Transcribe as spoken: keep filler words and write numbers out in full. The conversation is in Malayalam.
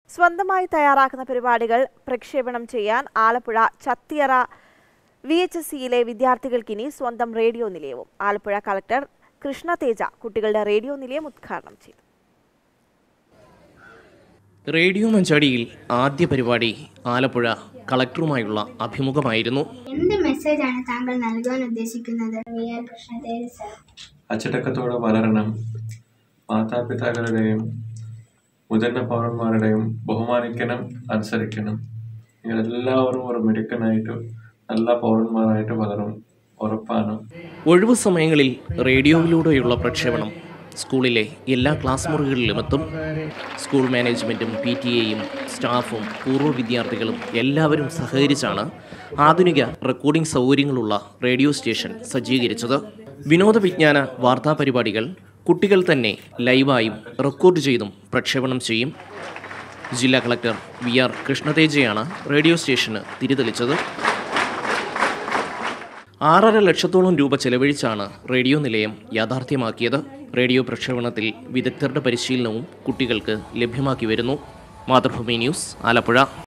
സ്വന്തമായി തയ്യാറാക്കുന്ന പരിപാടികൾ പ്രക്ഷേപണം ചെയ്യാൻ Alappuzha Chathiyara V H S സിയിലെ വിദ്യാർത്ഥികൾക്കിനി സ്വന്തം റേഡിയോ നിലയവും. ആലപ്പുഴ കളക്ടർ കൃഷ്ണ തേജ കുട്ടികളുടെ റേഡിയോ നിലയം ഉദ്ഘാടനം ചെയ്തു. റേഡിയോ മഞ്ചാടിയിൽ ആദ്യ പരിപാടി ആലപ്പുഴ കളക്ടറുമായുള്ള അഭിമുഖമായിരുന്നു. എന്ത് മെസ്സേജാണ് താങ്കൾ നൽകാൻ ഉദ്ദേശിക്കുന്നത്? അച്ചടക്കത്തോടെ വളരണം, മാതാപിതാക്കളുടെയും മുതിർന്ന പൗരന്മാരുടെയും ബഹുമാനിക്കണം, അനുസരിക്കണം. എല്ലാവരും ഒരു മിടുക്കനായിട്ട് നല്ല പൗരന്മാരായിട്ട് വളരും ഉറപ്പാണ്. ഒഴിവു സമയങ്ങളിൽ റേഡിയോയിലൂടെയുള്ള പ്രക്ഷേപണം സ്കൂളിലെ എല്ലാ ക്ലാസ് മുറികളിലും എത്തും. സ്കൂൾ മാനേജ്മെൻറ്റും പി ടി എയും സ്റ്റാഫും പൂർവ്വ വിദ്യാർത്ഥികളും എല്ലാവരും സഹകരിച്ചാണ് ആധുനിക റെക്കോർഡിംഗ് സൗകര്യങ്ങളുള്ള റേഡിയോ സ്റ്റേഷൻ സജ്ജീകരിച്ചത്. വിനോദ വിജ്ഞാന വാർത്താ പരിപാടികൾ കുട്ടികൾ തന്നെ ലൈവായും റെക്കോർഡ് ചെയ്തും പ്രക്ഷേപണം ചെയ്യും. ജില്ലാ കളക്ടർ വി ആർ കൃഷ്ണതേജയാണ് റേഡിയോ സ്റ്റേഷന് തിരിതെളിച്ചത്. ആറര ലക്ഷത്തോളം രൂപ ചെലവഴിച്ചാണ് റേഡിയോ നിലയം യാഥാർത്ഥ്യമാക്കിയത്. റേഡിയോ പ്രക്ഷേപണത്തിൽ വിദഗ്ധരുടെ പരിശീലനവും കുട്ടികൾക്ക് ലഭ്യമാക്കി വരുന്നു. മാതൃഭൂമി ന്യൂസ്, ആലപ്പുഴ.